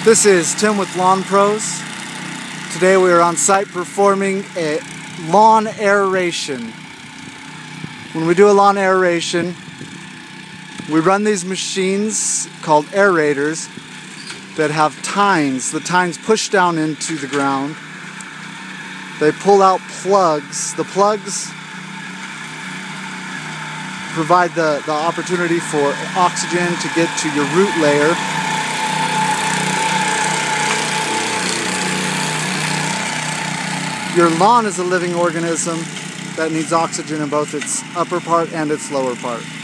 This is Tim with Lawn Pros. Today we are on site performing a lawn aeration. When we do a lawn aeration, we run these machines called aerators that have tines. The tines push down into the ground. They pull out plugs. The plugs provide the opportunity for oxygen to get to your root layer. Your lawn is a living organism that needs oxygen in both its upper part and its lower part.